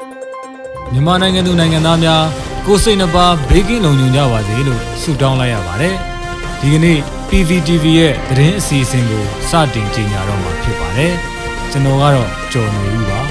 မြန်မာနိုင်ငံသူနိုင်ငံသားများကိုစိတ်နှပါဘေးကင်းလုံခြုံကြပါစေလို့ဆုတောင်းလိုက်ရပါတယ်။ဒီကနေ့ PVTV ရဲ့သတင်းအစီအစဉ်ကိုစတင်ကြေညာတော့မှာဖြစ်ပါတယ်။ကျွန်တော်ကတော့ကျော်နေဦးပါ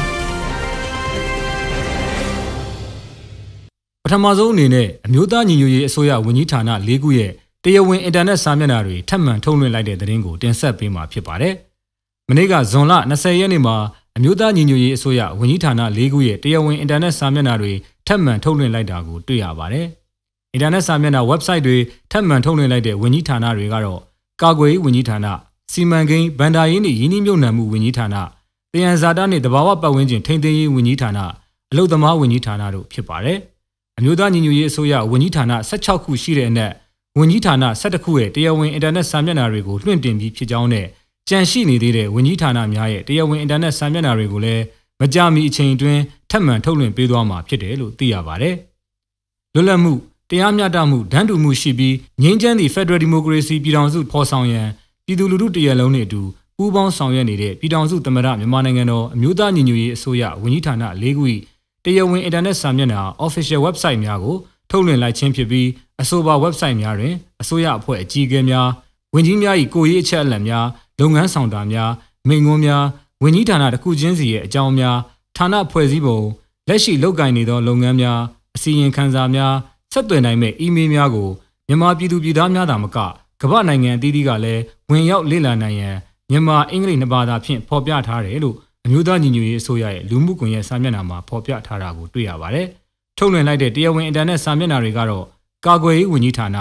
။ပထမဆုံးအနေနဲ့အမျိုးသားညီညွတ်ရေးအစိုးရဝန်ကြီးဌာန၄ခုရဲ့တရားဝင်အင်တာနက်စာမျက်နှာတွေထပ်မံထုတ်လွှင့်လိုက်တဲ့သတင်းကိုတင်ဆက်ပေးမှာဖြစ်ပါတယ်။မနေ့ကဇွန်လ20ရက်နေ့မှာအမျိုးသားညီညွတ်ရေးအစိုးရဝန်ကြီးဌာန၄ခုရဲ့တရားဝင်အင်တာနက်စာမျက်နှာတွေထပ်မံထုတ်လွှင့်လိုက်တာကိုတွေ့ရပါတယ်။အင်တာနက်စာမျက်နှာ website တွေထပ်မံထုတ်လွှင့်လိုက်တဲ့ဝန်ကြီးဌာနတွေကတော့ကာကွယ်ရေးဝန်ကြီးဌာန၊စီမံကိန်းဗန္ဒာရေးနှင့်ယင်းနှိမ့်မြုပ်နှံမှုဝန်ကြီးဌာန၊တယံဇာတနှင့်သဘာဝပတ်ဝန်းကျင်ထိန်းသိမ်းရေးဝန်ကြီးဌာန၊အလုပ်သမားဝန်ကြီးဌာနတို့ဖြစ်ပါတယ်။အမျိုးသားညီညွတ်ရေးအစိုးရဝန်ကြီးဌာန16ခုရှိတဲ့အနက်ဝန်ကြီးဌာန17ခုရဲ့တရားဝင်အင်တာနက်စာမျက်နှာတွေကိုလွှင့်တင်ပြီးဖြစ်ကြောင်းနဲ့ကြန့်ရှိနေသေးတဲ့ဝန်ကြီးဌာနများရဲ့တရားဝင်အင်တာနက်စာမျက်နှာတွေကိုလည်းမကြာမီအချိန်အတွင်းထပ်မံထုတ်လွှင့်ပေးသွားမှာဖြစ်တယ်လို့သိရပါတယ်။လွတ်လပ်မှုတရားမျှတမှုဒန်းတူမှုရှိပြီးငြိမ်းချမ်းသည့် Federal Democracy ပြည်ထောင်စုဖော်ဆောင်ရန်ပြည်သူလူထုတရက်လုံးနဲ့အတူပူးပေါင်းဆောင်ရွက်နေတဲ့ပြည်ထောင်စုသမ္မတမြန်မာနိုင်ငံတော်အမျိုးသားညီညွတ်ရေးအစိုးရဝန်ကြီးဌာန၄ခု၏တရားဝင်အင်တာနက်စာမျက်နှာ Official Website များကိုထုတ်လွှင့်လိုက်ခြင်းဖြစ်ပြီးအဆိုပါ website များတွင်အစိုးရအဖွဲ့အကြီးအကဲများဝန်ကြီးများ၏ကိုယ်ရေးအချက်အလက်များလုပ်ငန်းဆောင်တာများမိန့်ခွန်းများဝန်ကြီးဌာနတစ်ခုချင်းစီရဲ့အကြောင်းများဌာနဖွဲ့စည်းပုံလက်ရှိလုပ်ကိုင်နေသောလုပ်ငန်းများအစီရင်ခံစာများဆက်သွယ်နိုင်မဲ့အီးမေးလ်များကိုမြန်မာပြည်သူပြည်သားများသာမကကမ္ဘာနိုင်ငံအသီးသီးကလည်းဝင်ရောက်လေ့လာနိုင်ရန်မြန်မာအင်္ဂလိပ်နှစ်ဘာသာဖြင့်ဖော်ပြထားတယ်လို့အမျိုးသားညီညွတ်ရေးအစိုးရရဲ့လူမှုကွန်ရက်စာမျက်နှာမှာဖော်ပြထားတာကိုတွေ့ရပါတယ်။ထုတ်လွှင့်လိုက်တဲ့တရားဝင်အင်တာနက်စာမျက်နှာတွေကတော့ကာကွယ်ရေးဝန်ကြီးဌာန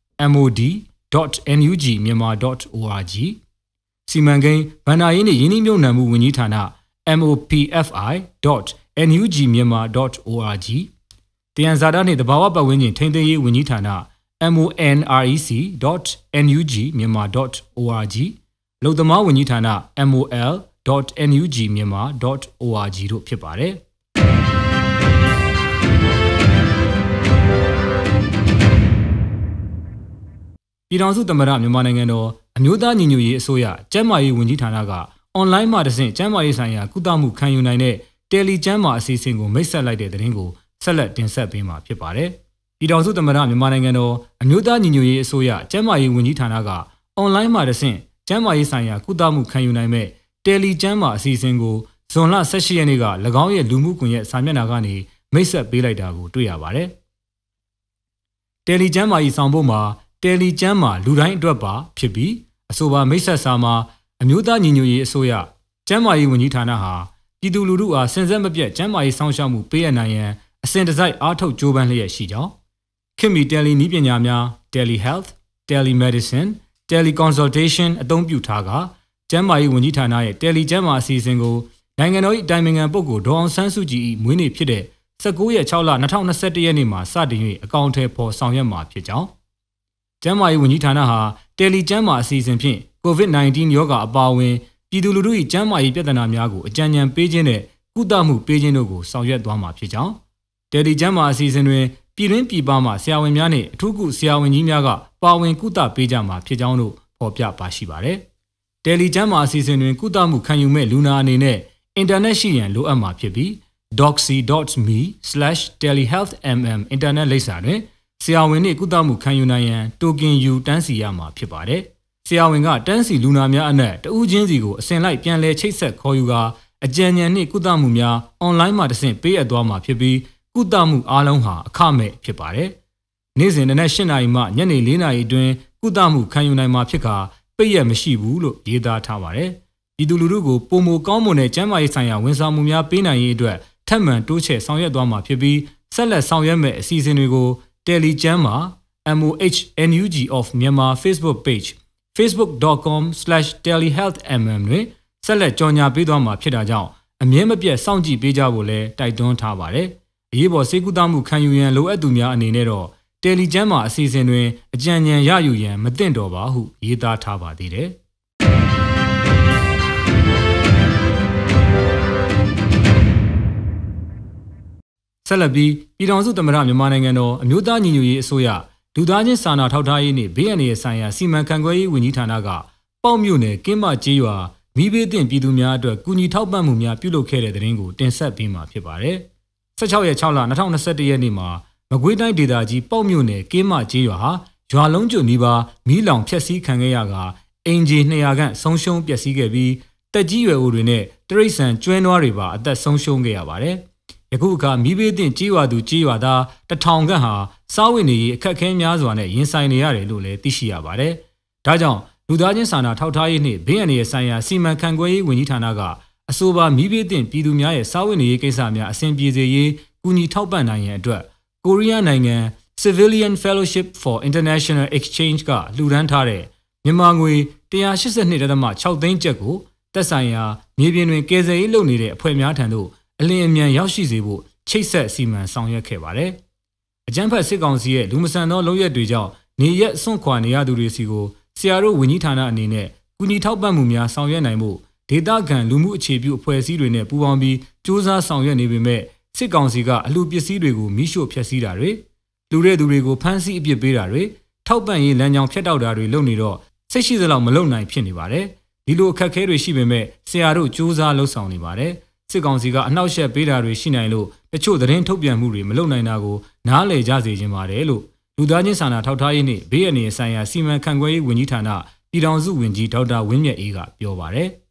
mod.nugmyanmar.org စီမံကိန်းဗန္ဒာရေးနှင့်ယင်းနှိမ့်မြုပ်နှံမှုဝန်ကြီးဌာန mopfi.nugmyanmar.org တယံဇာတနှင့်သဘာဝပတ်ဝန်းကျင်ထိန်းသိမ်းရေးဝန်ကြီးဌာန monrec.nugmyanmar.org အလုပ်သမားဝန်ကြီးဌာန mol.nugmyanmar.org တို့ဖြစ်ပါတယ်။ပြည်ထောင်စုသမ္မတမြန်မာနိုင်ငံတော်အမျိုးသားညီညွတ်ရေးအစိုးရကျန်းမာရေးဝန်ကြီးဌာနကအွန်လိုင်းမှာတဆင့်ကျန်းမာရေးဆိုင်ရာကုသမှုခံယူနိုင်တဲ့တယ်လီကျန်းမာအစီအစဉ်ကိုမိတ်ဆက်လိုက်တဲ့သတင်းကိုဆက်လက်တင်ဆက်ပေးမှာဖြစ်ပါတယ်။ပြည်ထောင်စုသမ္မတမြန်မာနိုင်ငံတော်အမျိုးသားညီညွတ်ရေးအစိုးရကျန်းမာရေးဝန်ကြီးဌာနကအွန်လိုင်းမှာတဆင့်ကျန်းမာရေးဆိုင်ရာကုသမှုခံယူနိုင်မဲ့တယ်လီကျန်းမာအစီအစဉ်ကိုဇွန်လ18ရက်နေ့က၎င်းရဲ့လူမှုကွန်ရက်စာမျက်နှာကနေမိတ်ဆက်ပေးလိုက်တာကိုတွေ့ရပါတယ်။တယ်လီကျန်းမာရေးဆောင်ဖို့မှာတယ်လီကျန်းမာလူတိုင်းအတွက်ပါဖြစ်ပြီးအဆိုပါမိတ်ဆက်စာမှာအမျိုးသားညီညွတ်ရေးအစိုးရကျန်းမာရေးဝန်ကြီးဌာနဟာပြည်သူလူထုအားစင်ဆက်မပြတ်ကျန်းမာရေးစောင့်ရှောက်မှုပေးအပ်နိုင်ရန်အစဉ်တစိုက်အားထုတ်ကြိုးပမ်းလျက်ရှိကြောင်းခေတ်မီတယ်လီနည်းပညာများ Telehealth, Telemedicine, Teleconsultation အသုံးပြုထားကကျန်းမာရေးဝန်ကြီးဌာနရဲ့တယ်လီကျန်းမာအစီအစဉ်ကိုနိုင်ငံတော်၏အတိုင်ပင်ခံပုဂ္ဂိုလ်ဒေါ်အောင်ဆန်းစုကြည်၏မွေးနေ့ဖြစ်တဲ့19ရက်6လ2021ရက်နေ့မှာစတင်၍အကောင့်ထဲပေါ်ဆောင်ရွက်မှာဖြစ်ကြောင်းကျန်းမာရေးဝန်ကြီးဌာနဟာတယ်လီကျန်းမာအစီအစဉ်ဖြင့် COVID-19 ရောဂါအပါအဝင်ပြည်သူလူထု၏ကျန်းမာရေးပြဿနာများကိုအကြံဉာဏ်ပေးခြင်းနဲ့ကုသမှုပေးခြင်းတို့ကိုဆောင်ရွက်သွားမှာဖြစ်ကြောင်းတယ်လီကျန်းမာအစီအစဉ်တွင်ပြည်တွင်းပြည်ပမှဆရာဝန်များနှင့်အထူးကုဆရာဝန်ကြီးများကပါဝင်ကုသပေးကြမှာဖြစ်ကြောင်းတို့ဖော်ပြပါရှိပါတယ်။တယ်လီကျန်းမာအစီအစဉ်တွင်ကုသမှုခံယူမဲ့လူနာအနေနဲ့အင်တာနက်ရှိရန်လိုအပ်မှာဖြစ်ပြီး doxy.me/telehealthmm အင်တာနက်လိပ်စာတွင်ဆရာဝန်နှင့်ကုသမှုခံယူနိုင်ရန်တိုကင်ယူတန်းစီရမှာဖြစ်ပါတယ်။ဆရာဝန်ကတန်းစီလူနာများအနက်တဦးချင်းစီကိုအစဉ်လိုက်ပြန်လည်ချိတ်ဆက်ခေါ်ယူကာအကြံဉာဏ်နှင့်ကုသမှုများအွန်လိုင်းမှာတဆင့်ပေးအပ်သွားမှာဖြစ်ပြီးကုသမှုအားလုံးဟာအခမဲ့ဖြစ်ပါတယ်။နေ့စဉ်နနက်8:00 နာရီမှညနေ4:00 နာရီအတွင်းကုသမှုခံယူနိုင်မှာဖြစ်ကာပိတ်ရက်မရှိဘူးလို့ရေးသားထားပါတယ်။ပြည်သူလူထုကိုပုံမကောင်းမွန်တဲ့ကျန်းမာရေးဆိုင်ရာဝန်ဆောင်မှုများပေးနိုင်ရေးအတွက်ထပ်မံတိုးချဲ့ဆောင်ရွက်သွားမှာဖြစ်ပြီးဆက်လက်ဆောင်ရွက်မဲ့အစီအစဉ်တွေကိုတယ်လီကျန်းမာ MOHNUG of Myanmar Facebook page facebook.com/telehealthmm တွင်ဆက်လက်ကြော်ညာပေးသွားမှာဖြစ်တာကြောင့်အမြဲမပြတ်စောင့်ကြည့်ပေးကြဖို့လည်းတိုက်တွန်းထားပါတယ်။အရေးပေါ်ဆေးကုသမှုခံယူရန်လိုအပ်သူများအနေနဲ့တော့တယ်လီကျန်းမာအစီအစဉ်တွင်အကြံဉာဏ်ရယူရန်မသင့်တော်ပါဟုရေးသားထားပါသေးတယ်။ဆက်လက်ပြီးပြည်ထောင်စုသမ္မတမြန်မာနိုင်ငံတော်အမျိုးသားညီညွတ်ရေးအစိုးရလူသားချင်းစာနာထောက်ထားရေးနှင့်ဘေးအန္တရာယ်ဆိုင်ရာစီမံခန့်ခွဲရေးဝန်ကြီးဌာနကပေါက်မြို့နယ်ကင်းမကျေးရွာမိဘေးသင့်ပြည်သူများအတွက်ကူညီထောက်ပံ့မှုများပြုလုပ်ခဲ့တဲ့တဲ့ရင်ကိုတင်ဆက်ပေးမှာဖြစ်ပါတယ်။ 16ရက်6လ2021ရက်နေ့မှာမကွေးတိုင်းဒေသကြီးပေါ့မြို့နယ်ကင်းမကျေးရွာဟာရွာလုံးကျွနီးပါးမီးလောင်ဖျက်ဆီးခံခဲ့ရကအင်ဂျီ200ခန့်ဆုံးရှုံးပျက်စီးခဲ့ပြီးတက်ကြီးရွယ်အိုတွေနဲ့တရိတ်ဆန်ကျွဲနွားတွေပါအသက်ဆုံးရှုံးခဲ့ရပါတယ်။ယခုအခါမီးဘေးသင့်ကြေးရွာသူကြေးရွာသား1000ခန့်ဟာစားဝတ်နေရေးအခက်အခဲများစွာနဲ့ရင်ဆိုင်နေရတယ်လို့လည်းသိရှိရပါတယ်။ဒါကြောင့်လူသားချင်းစာနာထောက်ထားရေးနှင့်ဘေးအန္တရာယ်ဆိုင်ရာစီမံခန့်ခွဲရေးဝန်ကြီးဌာနကအဆိုပါမီးဘေးသင့်ပြည်သူများရဲ့စားဝတ်နေရေးကိစ္စများအဆင်ပြေစေရေးကူညီထောက်ပံ့နိုင်ရန်အတွက်ကိုရီးယားနိုင်ငံ Civilian Fellowship for International Exchange ကလှူဒန်းထားတဲ့မြန်မာငွေ182.6 သိန်းကျပ်ကိုသက်ဆိုင်ရာမြေပြင်တွင်ကယ်ဆယ်ရေးလုပ်နေတဲ့အဖွဲ့များထံသို့အလင်းအမြန်ရောက်ရှိစေဖို့ချိတ်ဆက်စီမံဆောင်ရွက်ခဲ့ပါတယ်။အကြမ်းဖက်စစ်ကောင်စီရဲ့လူမဆန်သောလုပ်ရက်တွေကြောင့်နေရက်စွန့်ခွာနေရသူတွေစီကိုဆရာတို့ဝန်ကြီးဌာနအနေနဲ့ကူညီထောက်ပံ့မှုများဆောင်ရွက်နိုင်ဖို့ဒေသခံလူမှုအခြေပြုအဖွဲ့အစည်းတွေနဲ့ပူးပေါင်းပြီးစ조사ဆောင်ရွက်နေပေမဲ့စစ်ကောင်စီကအလှူပစ္စည်းတွေကိုမိရှို့ဖျက်ဆီးတာတွေလူတဲ့သူတွေကိုဖမ်းဆီးအပြစ်ပေးတာတွေထောက်ပံ့ရေးလမ်းကြောင်းဖျက်တောက်တာတွေလုပ်နေတော့စိတ်ရှိသလောက်မလုပ်နိုင်ဖြစ်နေပါတယ်ဒီလိုအခက်အခဲတွေရှိပေမဲ့ဆရာတို့စ조사လှုပ်ဆောင်နေပါတယ်စစ်ကောင်စီကအနှောက်အယှက်ပေးတာတွေရှိနိုင်လို့တချို့သတင်းထုတ်ပြန်မှုတွေမလုပ်နိုင်တာကိုနားလည်ကြစေခြင်းပါတယ်လို့လူသားချင်းစာနာထောက်ထားရေးနှင့်ဘေးအန္တရာယ်ဆိုင်ရာစီမံခန့်ခွဲရေးဝန်ကြီးဌာနပြည်ထောင်စုဝန်ကြီးဒေါက်တာဝင်းမြတ်အေးကပြောပါတယ်